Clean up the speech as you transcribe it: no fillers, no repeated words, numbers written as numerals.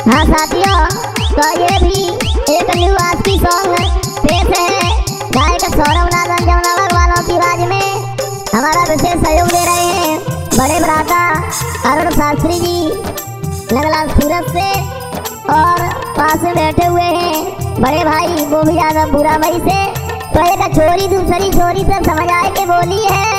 हाँ साथियों, तो ये भी एक न्यू आज की सॉन्ग पेश है। गायक सौरभ नाथ जमुना भगवानों की आवाज में हमारा विशेष सहयोग दे रहे हैं बड़े भ्राता अरुण शास्त्री जी लगला सूरत से, और पास में बैठे हुए हैं बड़े भाई वो भी यादव बुरा मई से। तो एक छोरी दूसरी छोरी से समझ आए के बोली है